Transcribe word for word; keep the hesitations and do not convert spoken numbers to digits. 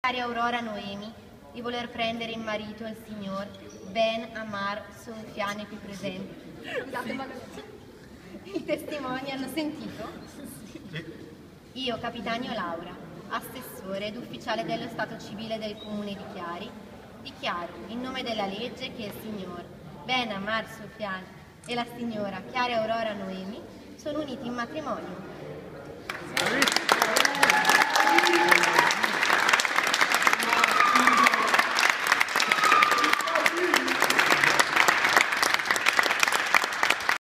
Cari Aurora Noemi, di voler prendere in marito il signor Ben Amar Soufiane qui presente. Scusate, ma i testimoni hanno sentito? Io, Capitanio Laura, assessore ed ufficiale dello Stato civile del Comune di Chiari, dichiaro in nome della legge che il signor Ben Amar Soufiane e la signora Chiara Aurora Noemi sono uniti in matrimonio.